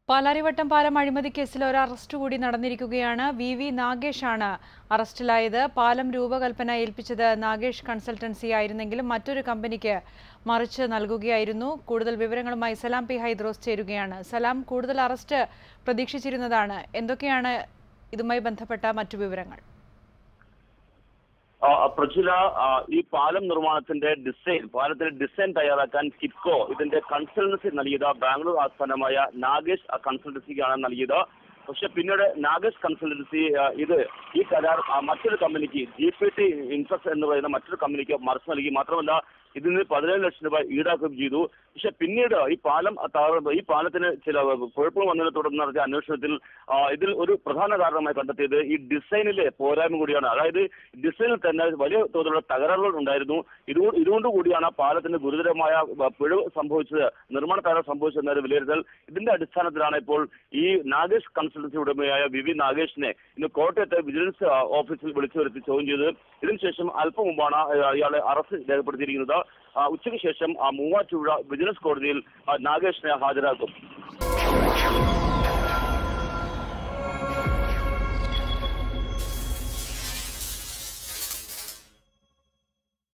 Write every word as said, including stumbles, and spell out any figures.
പാലാരിവട്ടം പാലം അഴിമതി കേസിൽ ഒരു അറസ്റ്റ് കൂടി നടന്നിരിക്കുകയാണ്. വി വി നാഗേഷാണ് അറസ്റ്റിലായത്. പാലം രൂപകൽപ്പന ഏൽപ്പിച്ചത് നാഗേഷ് കൺസൾട്ടൻസി ആയിരുന്നെങ്കിലും മറ്റൊരു കമ്പനിക്ക് മറിച്ച് നൽകുകയായിരുന്നു. കൂടുതൽ വിവരങ്ങളുമായി സലാം പി ഹൈദ്രോസ് ചേരുകയാണ്. സലാം, കൂടുതൽ അറസ്റ്റ് പ്രതീക്ഷിച്ചിരുന്നതാണ്. എന്തൊക്കെയാണ് ഇതുമായി ബന്ധപ്പെട്ട മറ്റു വിവരങ്ങൾ? പ്രജുല, ഈ പാലം നിർമ്മാണത്തിന്റെ ഡിസൈൻ പാലത്തിന്റെ ഡിസൈൻ തയ്യാറാക്കാൻ കിറ്റ്കോ ഇതിന്റെ കൺസൾട്ടൻസി നൽകിയത് ബാംഗ്ലൂർ ആസ്ഥാനമായ നാഗേഷ് കൺസൾട്ടൻസിക്കാണ് നൽകിയത്. പക്ഷെ പിന്നീട് നാഗേഷ് കൺസൾട്ടൻസി ഇത് ഈ കരാർ മറ്റൊരു കമ്പനിക്ക് ജി പി ടി ഇൻഫ്രസ് എന്ന് പറയുന്ന മറ്റൊരു കമ്പനിക്ക് മറിച്ച് നൽകി. മാത്രമല്ല ഇതിൽ നിന്ന് പതിനേഴ് ലക്ഷം രൂപ ഈടാക്കുകയും ചെയ്തു. പക്ഷെ പിന്നീട് ഈ പാലം തകർന്നു ഈ പാലത്തിന് ചില കുഴപ്പങ്ങൾ വന്നതിനെ തുടർന്ന് നടത്തിയ അന്വേഷണത്തിൽ ഇതിൽ ഒരു പ്രധാന കാരണമായി കണ്ടെത്തിയത് ഈ ഡിസൈനിലെ പോരായ്മ കൂടിയാണ്. അതായത് ഡിസൈനിൽ തന്നെ വലിയ തോതിലുള്ള തകരാറുകൾ ഉണ്ടായിരുന്നു. ഇത് ഇതുകൊണ്ട് കൂടിയാണ് പാലത്തിന് ഗുരുതരമായ പിഴവ് സംഭവിച്ചത്, നിർമ്മാണ തകരാർ സംഭവിച്ചതെന്നൊരു വിലയിരുത്തൽ. ഇതിന്റെ അടിസ്ഥാനത്തിലാണ് ഇപ്പോൾ ഈ നാഗേഷ് കൺസൾട്ടൻസി ഉടമയായ വി വി നാഗേഷിനെ ഇന്ന് കോട്ടയത്തെ വിജിലൻസ് ഓഫീസിൽ വിളിച്ചു വരുത്തി ചോദ്യം ചെയ്ത് ഇതിനുശേഷം അല്പം മുമ്പാണ് ഇയാളെ അറസ്റ്റ് രേഖപ്പെടുത്തിയിരിക്കുന്നത്. ഉച്ചയ്ക്ക് ശേഷം മൂവാറ്റുപുഴ വിജിലൻസ് കോടതിയിൽ നാഗേഷിനെ ഹാജരാക്കും.